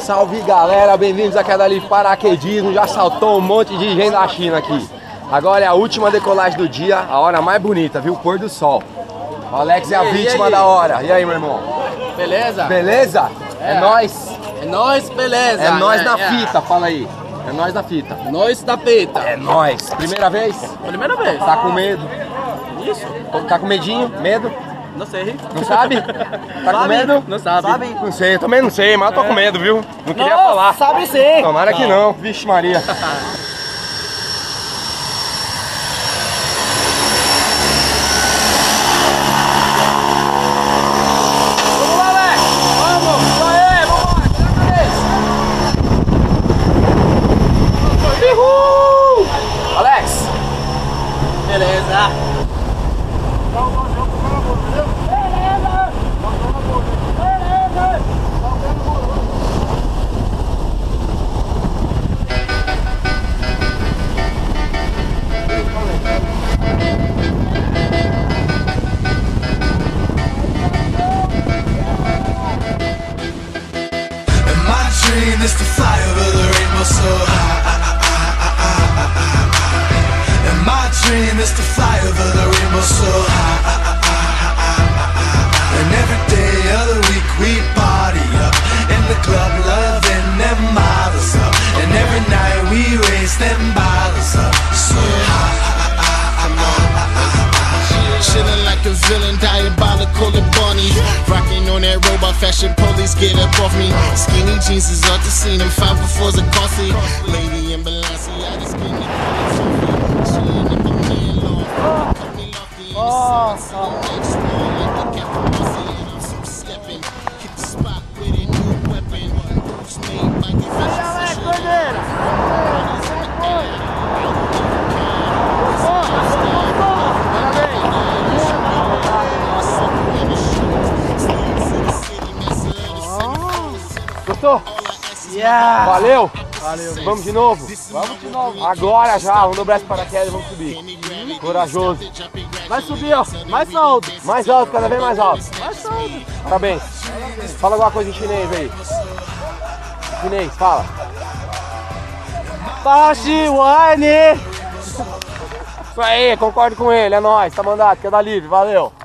Salve galera, bem-vindos à queda livre paraquedismo. Já saltou um monte de gente da China aqui. Agora é a última decolagem do dia, a hora mais bonita, viu? Pôr do sol. O Alex é a vítima da hora. E aí, meu irmão? Beleza? Beleza? É nóis? É nóis, beleza. É nóis na fita, fala aí. É nóis na fita. Nós da peta. É nóis. Primeira vez? Primeira vez. Tá com medo? Isso. Tá com medinho? Medo? Não sei. Não sabe? Tá com medo? Não sabe. Não sei, eu também não sei, mas eu tô com medo, viu? Não queria falar. Sabe sim. Tomara que não. Vixe Maria. Alex! Beleza. My dream is to fly over the rainbow so high. And my dream is to fly over the rainbow so high. And every day of the week we party up in the club, loving them models up. And every night we raise them bottles up so high. Chillin' like a villain, diabolical and bunny. Rocking on that robot fashion, police get up off me. Skinny jeans is up to see them, 504s are costly. Lady in Balenciaga, skinny clothes. Chillin' up on me alone. Cut me lofty in the sun, see you next door. Like the Captain Marcy, and I'm so steppin'. Hit the spot with a new weapon. Moves made by the fashion session. Bodies in the air. Gostou? Yeah. Valeu? Valeu. Vamos de novo? Vamos de novo. Agora já, vamos dobrar esse paraquedas e vamos subir. Corajoso. Vai subir, ó. Mais alto. Mais alto, cada vez mais alto. Mais alto. Parabéns. Fala alguma coisa em chinês aí. Em chinês, fala. Taxiwane. Isso aí, concordo com ele, é nóis, tá mandado, queda livre, valeu.